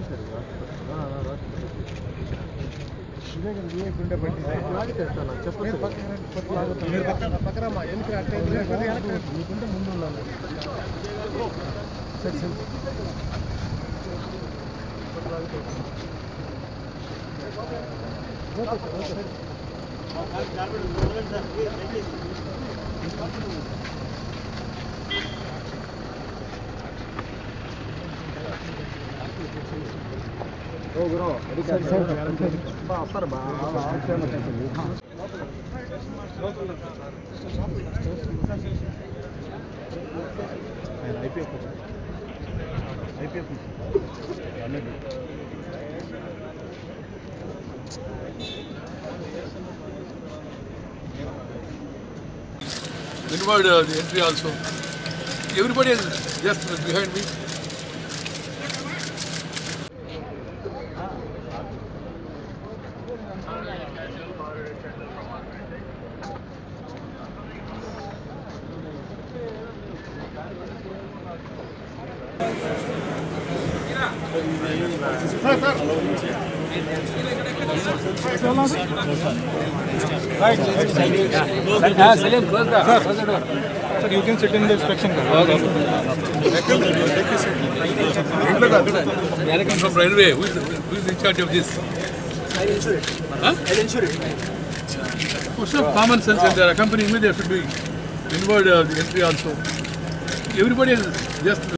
Inward the entry also. Everybody is just behind me. Salim, close the door. Sir, you can sit in the inspection car. From railway, who is in charge of this? I'll ensure it. Huh? I'll ensure it. What's of common sense and they are accompanying me, there should be inward the entry also. Everybody is just